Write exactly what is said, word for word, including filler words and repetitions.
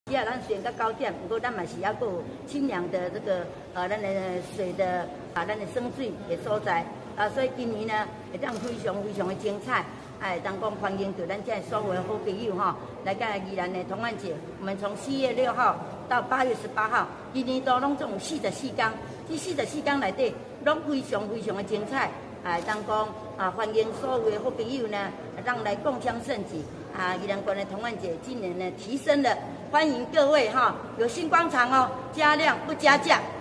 只要咱选到九点，不过咱嘛是要有清凉的这个呃咱的水的啊咱的生水的所在啊，所以今年呢会当非常非常的精彩，哎，当讲欢迎到咱这所有的好朋友哈，来到宜兰的童玩节，我们从七月六号到八月十八号，一年都拢总有四十四天，这四十四天内底拢非常非常的精彩，哎，当讲啊欢迎所有的好朋友呢，让来共襄盛举啊，宜兰县的童玩节今年呢提升了。欢迎各位哈，有星光场哦，加量不加价。